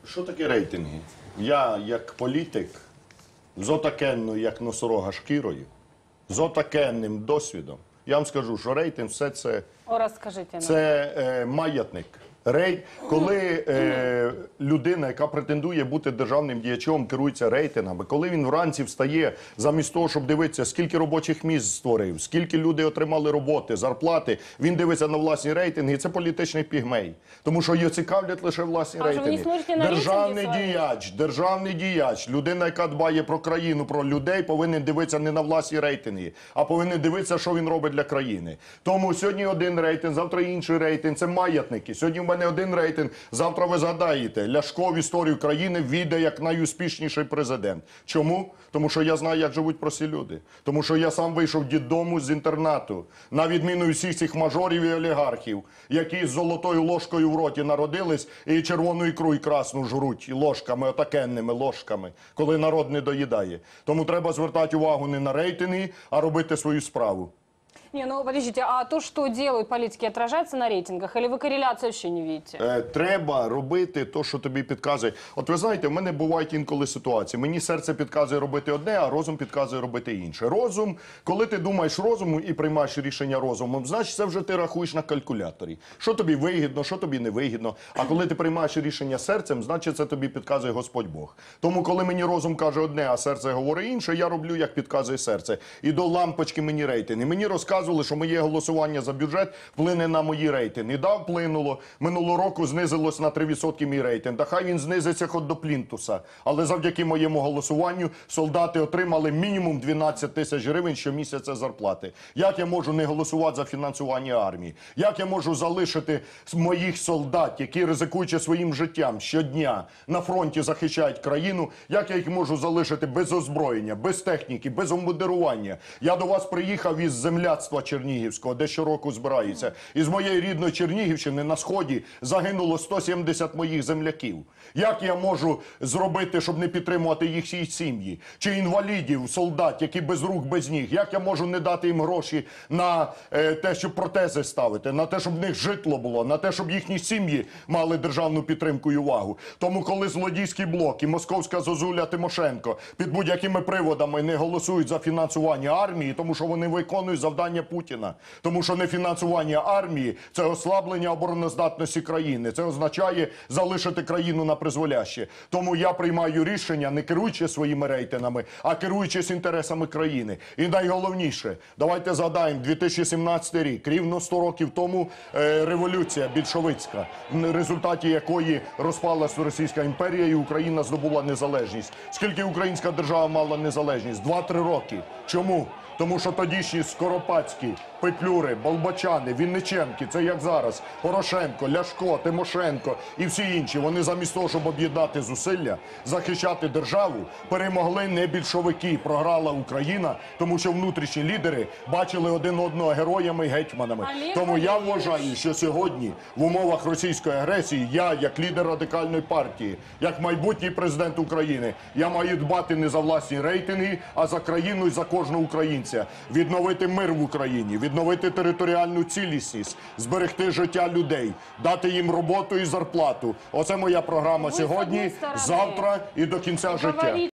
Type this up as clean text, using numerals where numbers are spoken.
Що таке рейтинги? Я, як політик, з отакенною, як носорога, шкірою, з отакенним досвідом, я вам скажу, що рейтинг – все це, маятник. Коли людина, яка претендує бути державним діячом, керується рейтингами, коли він вранці встає, замість того, щоб дивитися, скільки робочих місць створив, скільки люди отримали роботи, зарплати, він дивиться на власні рейтинги, це політичний пігмей. Тому що його цікавлять лише власні рейтинги. Державний діяч, людина, яка дбає про країну, про людей, повинен дивитися не на власні рейтинги, а повинен дивитися, що він робить для країни. Тому сьогодні один рейтинг, завтра інший рейтинг, це маятники. Сьогодні в мене один рейтинг, завтра ви згадаєте, Ляшко в історію країни ввійде як найуспішніший президент. Чому? Тому що я знаю, як живуть прості люди. Тому що я сам вийшов з дитдому, з інтернату. На відміну всіх цих мажорів і олігархів, які з золотою ложкою в роті народились і червону ікру і красну жруть ложками, отакенними ложками, коли народ не доїдає. Тому треба звертати увагу не на рейтинги, а робити свою справу. Не, ну подождите, а то, что делают политики, отражается на рейтингах? Или вы корреляцию вообще не видите? Треба робити те, що тобі підказує. От ви знаєте, в мене бувають інколи ситуації. Мені серце підказує робити одне, а розум підказує робити інше. Розум, коли ти думаєш розумом і приймаєш рішення розумом, значить це вже ти рахуєш на калькуляторі. Що тобі вигідно, що тобі не вигідно. А коли ти приймаєш рішення серцем, значить це тобі підказує Господь Бог. Тому коли мені розум каже одне, а серце говорить інше, я роблю, як підказує серце. І до лампочки мені рейтинги. Мені розказували, що моє голосування за бюджет вплине на мої рейтинги. Да, вплинуло. Минулого року знизилось на 3% мій рейтинг. Та хай він знизиться хоч до плінтуса. Але завдяки моєму голосуванню солдати отримали мінімум 12 тисяч гривень щомісяця зарплати. Як я можу не голосувати за фінансування армії? Як я можу залишити моїх солдат, які, ризикуючи своїм життям щодня на фронті захищають країну, як я їх можу залишити без озброєння, без техніки, без обмундирування? Я до вас приїхав із земляцтва Чернігівського, де щороку збирається. Із моєї рідної Чернігівщини на Сході загинуло 170 моїх земляків. Як я можу зробити, щоб не підтримувати їх сім'ї? Чи інвалідів, солдат, які без рук, без ніг? Як я можу не дати їм гроші на те, щоб протези ставити, на те, щоб в них житло було, на те, щоб їхні сім'ї мали державну підтримку і увагу? Тому коли злодійський блок і московська зозуля Тимошенко під будь-якими приводами не голосують за фінансування армії, тому що вони виконують завдання Путіна. Тому що нефінансування армії – це ослаблення обороноздатності країни. Це означає залишити країну на призволяще. Тому я приймаю рішення, не керуючи своїми рейтингами, а керуючись інтересами країни. І найголовніше, давайте згадаємо, 2017 рік, рівно 100 років тому революція більшовицька, в результаті якої розпалась Російська імперія і Україна здобула незалежність. Скільки українська держава мала незалежність? 2-3 роки. Чому? Тому що тодішні Скоропадські, Петлюри, Болбочани, Вінниченки, це як зараз, Порошенко, Ляшко, Тимошенко і всі інші, вони замість того, щоб об'єднати зусилля, захищати державу, перемогли не більшовики, програла Україна, тому що внутрішні лідери бачили один одного героями і гетьманами. Тому я вважаю, що сьогодні в умовах російської агресії я, як лідер Радикальної партії, як майбутній президент України, я маю дбати не за власні рейтинги, а за країну і за кожного українця. Відновити мир в Україні, відновити територіальну цілісність, зберегти життя людей, дати їм роботу і зарплату. Оце моя програма сьогодні, завтра і до кінця життя.